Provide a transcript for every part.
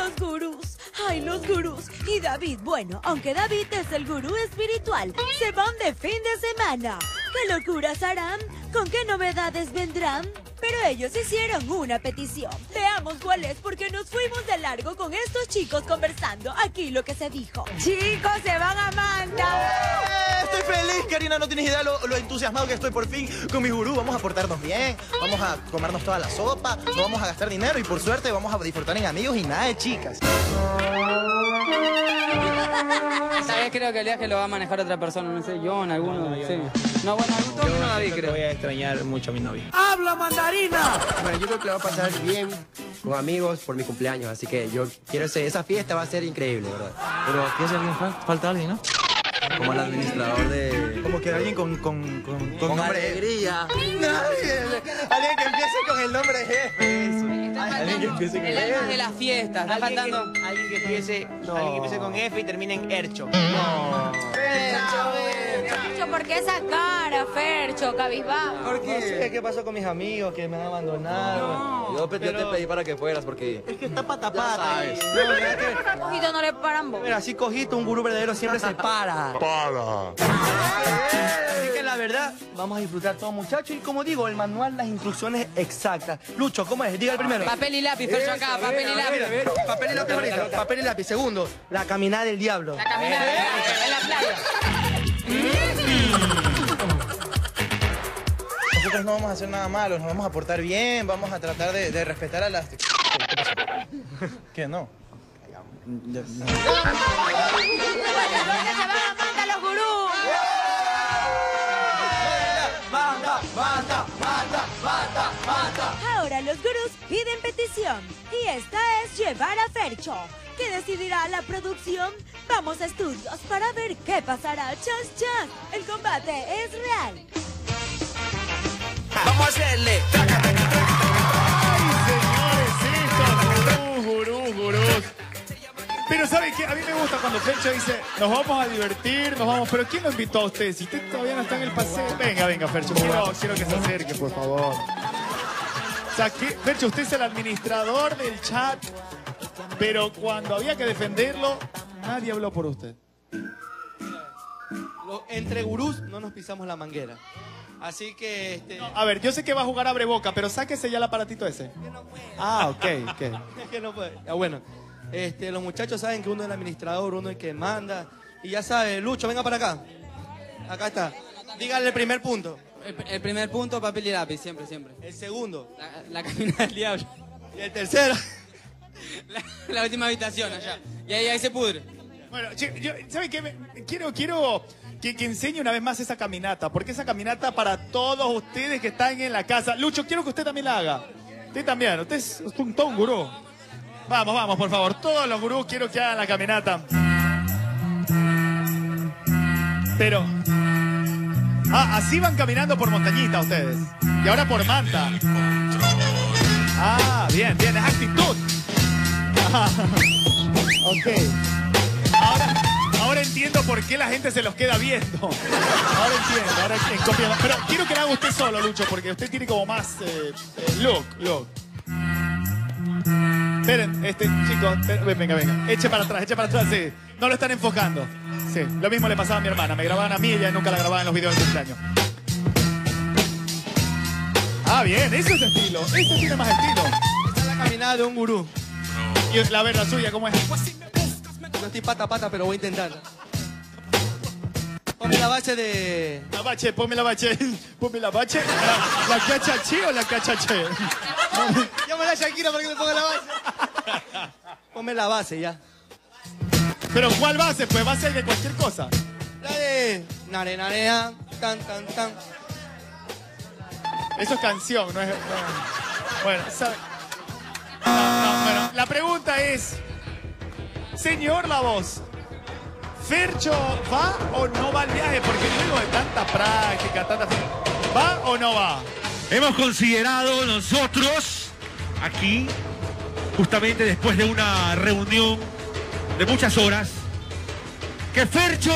Los gurús. Ay, los gurús. Y David, bueno, aunque David es el gurú espiritual, se van de fin de semana. ¿Qué locuras harán? ¿Con qué novedades vendrán? Pero ellos hicieron una petición. Veamos cuál es, porque nos fuimos de largo con estos chicos conversando. Aquí lo que se dijo. Chicos, se van a Manta. Estoy feliz, Karina, no tienes idea lo entusiasmado que estoy por fin con mi gurú. Vamos a portarnos bien, vamos a comernos toda la sopa, no vamos a gastar dinero y por suerte vamos a disfrutar en amigos y nada de chicas. ¿Sabes? Creo que el viaje lo va a manejar otra persona, no sé, John, alguno, sí. No, bueno, algún no David, creo. Voy a extrañar mucho a mi novia. ¡Habla, mandarina! Bueno, yo creo que la va a pasar bien con amigos por mi cumpleaños, así que yo quiero esa fiesta va a ser increíble, ¿verdad? Pero aquí hace alguien falta alguien, ¿no? Como el administrador de... Como que alguien con nombre alegría. Alguien que empiece con el nombre jefe, eso. Alguien que empiece con el alma de las fiestas, está faltando... Alguien que empiece con F y termine en Ercho. No. Fercho, ¿por qué esa cara, Fercho, cabizbajo? ¿Por qué? No sé qué pasó con mis amigos que me han abandonado. Yo te pedí para que fueras porque... Es que está patapata. Cojito no le paran vos. Mira, así cojito, un gurú verdadero siempre se para. Así que la verdad, vamos a disfrutar todos, muchachos. Y como digo, el manual, las instrucciones exactas. Lucho, ¿cómo es? Diga el primero. Papel y lápiz, Fercho acá, papel y lápiz. Papel y lápiz ahorita, papel y lápiz. Segundo, la caminada del diablo. La caminada en la playa. Nosotros no vamos a hacer nada malo, nos vamos a portar bien, vamos a tratar de respetar a las... ¿Qué no? Los gurús. Ahora los gurús piden petición y esta es llevar a Fercho. ¿Qué decidirá la producción? Vamos a estudios para ver qué pasará. ¡Chas, chas! El combate es real. Vamos a hacerle. Ay, señores, gurús. Pero ¿sabe qué? A mí me gusta cuando Fercho dice, nos vamos a divertir, nos vamos... Pero ¿quién lo invitó a usted? Si usted todavía no está en el paseo... Venga, Fercho, quiero que se acerque, por favor. O sea, Fercho, usted es el administrador del chat, pero cuando había que defenderlo, nadie habló por usted. Entre gurús no nos pisamos la manguera. Así que... No, a ver, yo sé que va a jugar abre boca, pero sáquese ya el aparatito ese. Ah, ok. Es que no puede. Ya, bueno, los muchachos saben que uno es el administrador, uno es el que manda. Y ya sabe, Lucho, venga para acá. Acá está. Dígale el primer punto. El primer punto, papel y lápiz, siempre. El segundo. La caminada del diablo. Y el tercero. La última habitación allá. Y ahí se pudre. Bueno, ¿sabe qué? Quiero que enseñe una vez más esa caminata, porque esa caminata para todos ustedes que están en la casa. Lucho, quiero que usted también la haga. Usted también, usted es todo un gurú. Vamos, por favor. Todos los gurús quiero que hagan la caminata. Pero... así van caminando por montañita ustedes. Y ahora por Manta. Bien, es actitud. Ok. Ahora entiendo por qué la gente se los queda viendo. Ahora entiendo. Pero quiero que lo haga usted solo, Lucho, porque usted tiene como más look. Esperen, chicos, venga. Eche para atrás, sí. No lo están enfocando. Sí, lo mismo le pasaba a mi hermana. Me grababan a mí y ella nunca la grababa en los videos de cumpleaños. Bien, eso es estilo. Eso tiene más estilo. Esta es la caminada de un gurú. Y la verdad suya, ¿cómo es? No estoy pata, pero voy a intentar. Ponme la bache de... Ponme la bache. ¿La cachaché o la cachaché? Llámame a Shakira para que me ponga la base. Ponme la base ya. ¿Pero cuál base? Pues base de cualquier cosa. La de... Narea, tan. Eso es canción, no es... Bueno, ¿sabe? Bueno, la pregunta es... Señor La Voz, ¿Fercho va o no va al viaje? Porque luego de tanta práctica, ¿va o no va? Hemos considerado nosotros, aquí, justamente después de una reunión de muchas horas, que Fercho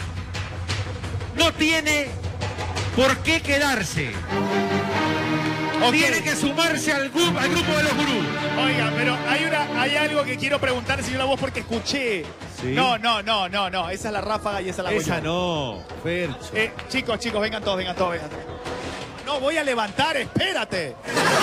no tiene por qué quedarse. Ok. tiene que sumarse al grupo de los gurús. Oiga, pero hay algo que quiero preguntar, señor La Voz, porque escuché. Sí. No. Esa es la ráfaga y esa la hago Esa yo. no, Fercho. Chicos, vengan todos. No, voy a levantar, espérate.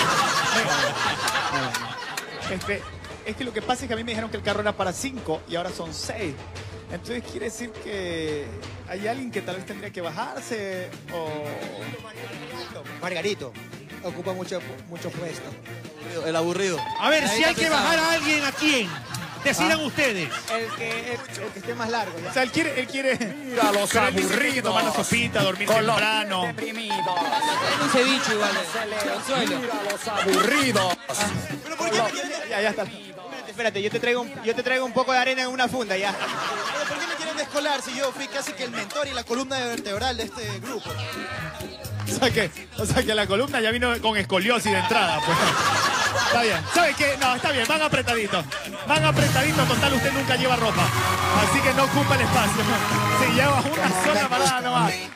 Venga. Es que lo que pasa es que a mí me dijeron que el carro era para 5 y ahora son 6. Entonces quiere decir que hay alguien que tal vez tendría que bajarse o... Margarito ocupa mucho puesto. El aburrido. A ver, si hay que bajar a alguien, ¿a quién? Decidan ustedes. El que esté más largo. O sea, él quiere... Mira los pero él dice que hay que tomar una sopita, dormir temprano. Deprimido. En un ceviche igual. Consuelo. Aburridos. ¿Pero por qué me quieren, Ya está. Espérate, yo te traigo un poco de arena en una funda ya. ¿por qué me quieren descolar si yo fui casi que el mentor y la columna vertebral de este grupo? O sea que la columna ya vino con escoliosis de entrada, pues. Está bien. ¿Sabe qué? No, está bien, van apretaditos. Total, usted nunca lleva ropa. Así que no ocupa el espacio.